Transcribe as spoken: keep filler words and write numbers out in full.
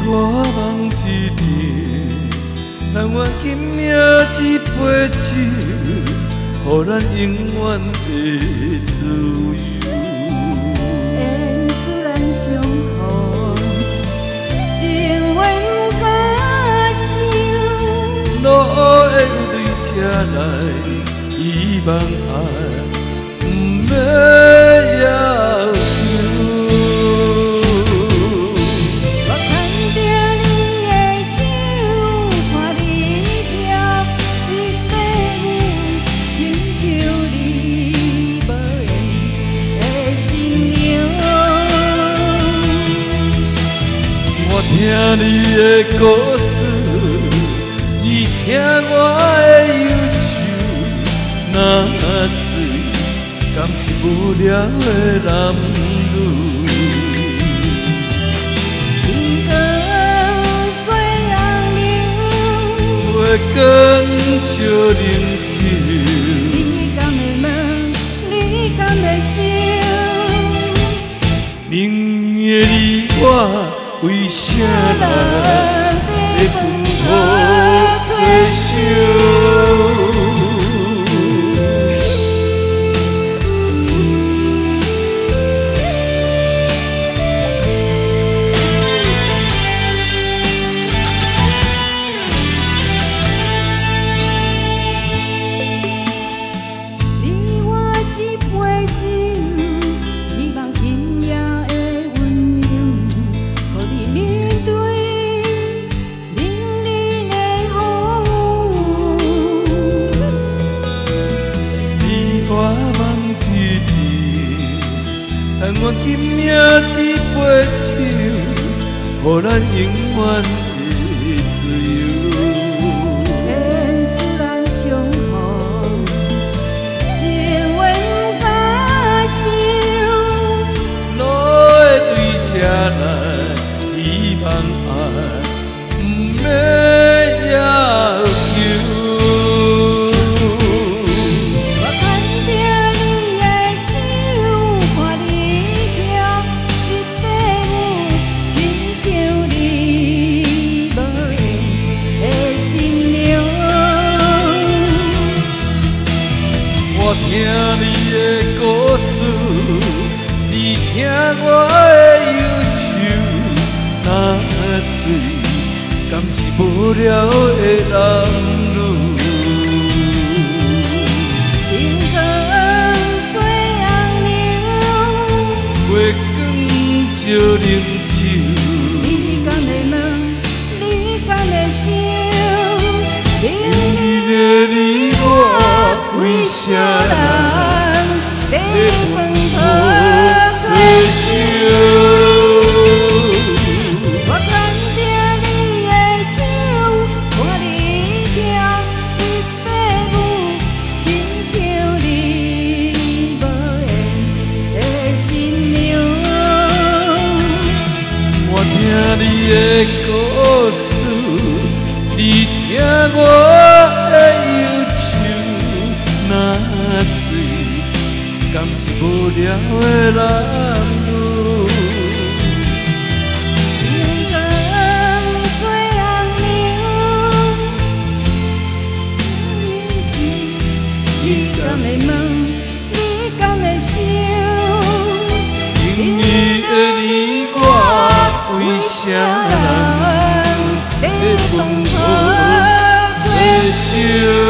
我梦一场，但愿今夜这杯酒，予咱永远的自由。 缘虽然相逢，情愿加深， 路会有对这来，希望爱不要要求。听你的故事，你听我的忧愁，若醉，敢是无聊的男女？ 天光做红娘， 月光照冷酒， 你敢会问，你敢会想？ 明夜你我。为啥人会分予做相？ 你我一杯酒，希望今夜的温柔。面对冷冷的风雨， 你我梦一场，但愿今夜这杯酒，予咱永远的自由。 缘虽然相逢，情愿加深， 路会对这来。希望爱不要要求。 我看着你的手，看你跳一块舞，亲像你无缘的新娘。 我听你的故事，你听我的忧愁。若醉，敢是无聊的男女？ 天光做红娘， 月光照冷酒， 你敢会问，你敢会想？ 你的你我为啥人会分予做相？听你的故事，你听我的忧愁，若醉，敢是无聊的男女？ 天光做红娘，你敢会问，你敢会想？ 因你的你我。为啥人会分予做相？